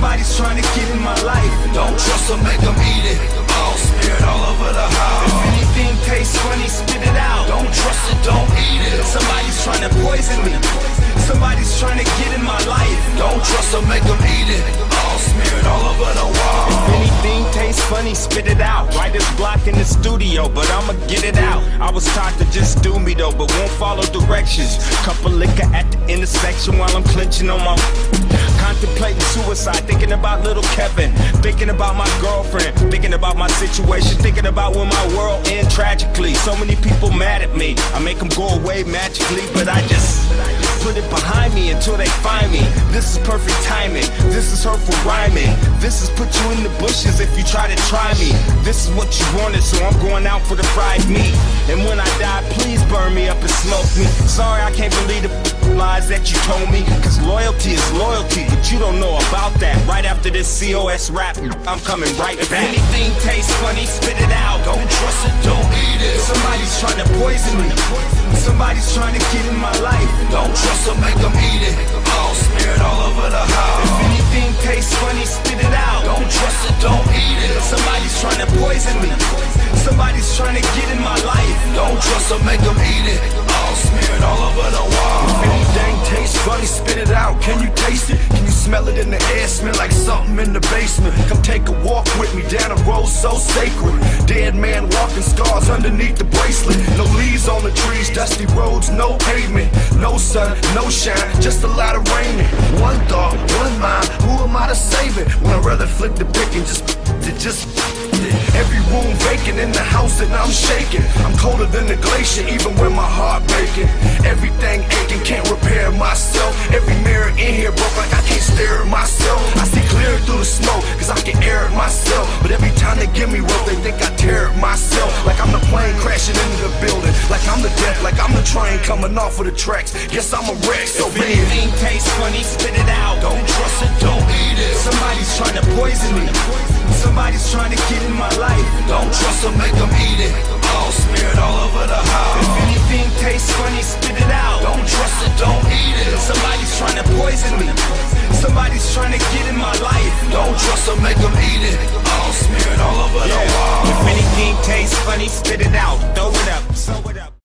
Somebody's trying to get in my life. Don't trust them, make them eat it. All smeared all over the house. If anything tastes funny, spit it out. Don't trust it, don't eat it. Somebody's trying to poison me. Somebody's trying to get in my life. Don't trust them, make them eat it. All smeared all over the wall. If anything tastes funny, spit it out. Writer's block in the studio, but I'ma get it out. I was taught to just do me though, but won't follow directions. Cup of liquor at the intersection while I'm clenching on my contemplating suicide, thinking about little Kevin, thinking about my girlfriend, thinking about my situation, thinking about when my world end tragically. So many people mad at me, I make them go away magically, but I just put it behind me until they find me. This is perfect timing, this is hurtful rhyming. This is put you in the bushes if you try to try me. This is what you wanted, so I'm going out for the fried meat. And when I die, please burn me up and smoke me. Sorry, I can't believe the lies that you told me, cause loyalty is loyalty, but you don't know about that. Right after this COS rap, I'm coming right back. If anything tastes funny, spit it out. Don't trust it, don't eat it. Somebody's trying to poison me. Somebody's trying to get in my life. Don't trust them, make them eat it. All smeared all over the house. If anything tastes funny, spit it out. Don't trust it, don't eat it. Somebody's trying to poison me. Somebody's trying to get in my life. Don't trust them, make them eat it. All smeared all over the wall. If anything tastes funny, spit it out. Can you taste it? Can you smell it in the air? Smell like something in the basement. Come take a walk with me down a road so sacred. Dead man walking, scars underneath the bracelet. No leaves on the trees, dusty roads, no pavement. No sun, no shine, just a lot of rain. One thought, one mind, who am I to save it? When I'd rather flick the pick and just every room vacant in the house and I'm shaking. I'm colder than the glacier even when my heart breaking. Everything aching, can't repair myself. Every mirror in here broke like I can't stare at myself. I see clear through the smoke cause I can air it myself. But every time they give me rope they think I tear it myself. Like I'm the plane crashing into the building, like I'm the death, like I'm the train coming off of the tracks. Guess I'm a wreck, so if anything tastes funny, spit it out. Don't trust it, don't eat it. Somebody's trying to poison me. Somebody's trying to get in my life. Don't trust them, make them eat it. All smeared all over the house. If anything tastes funny, spit it out. Don't trust it, don't eat it. Somebody's trying to poison me. Somebody's trying to get in my life. Don't trust them, make them eat it. All smeared all over the wall. If anything tastes funny, spit it out. Throw it up, sew it up.